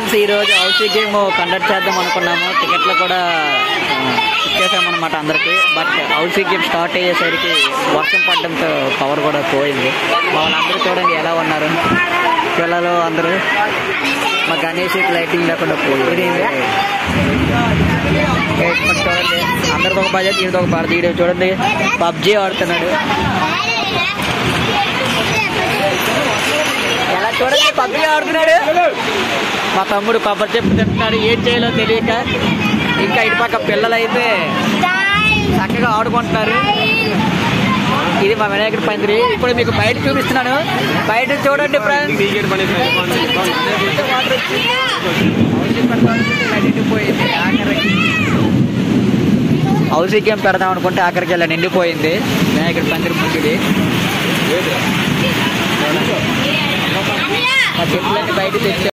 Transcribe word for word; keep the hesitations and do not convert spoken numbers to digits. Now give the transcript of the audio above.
Friends, ఈరోజు housie game conduct చేద్దాం అనుకున్నాము. టికెట్లు కూడా ఇచ్చేసామన్నమాట అందరికి. బట్ హౌసీ గేమ్ స్టార్ట్ అయ్యేసరికి వర్షం పడడంతో పవర్ కూడా పోయింది. వాళ్ళందరూ చూడండి ఎలా ఉన్నారు పిల్లలు అందరూ. మా గణేష్ లైటింగ్ లేకుండా పోయింది. చూడండి అందరికి ఒక బడ్జెట్, ఇది ఒక భారత వీడియో చూడండి. పబ్జీ ఆడుతున్నాడు ఎలా చూడండి, పబ్జీ ఆడుతున్నాడు. మా తమ్ముడు కొబ్బరి చెప్పు తింటున్నాడు, ఏం చేయాలో తెలియక. ఇంకా ఇటు పక్క పిల్లలు అయితే చక్కగా ఆడుకుంటున్నారు. ఇది మా వినాయకుడి పందిరి. ఇప్పుడు మీకు బయట చూపిస్తున్నాను, బయట చూడండి ఫ్రెండ్స్. నిండిపోయింది ఆఖరికి. హౌసీ గేమ్ పెడదాం అనుకుంటే ఆఖరికి ఇలా నిండిపోయింది వినాయకుడి పందిరి ముందుది. మా చెట్లన్నీ బయట తెచ్చారు.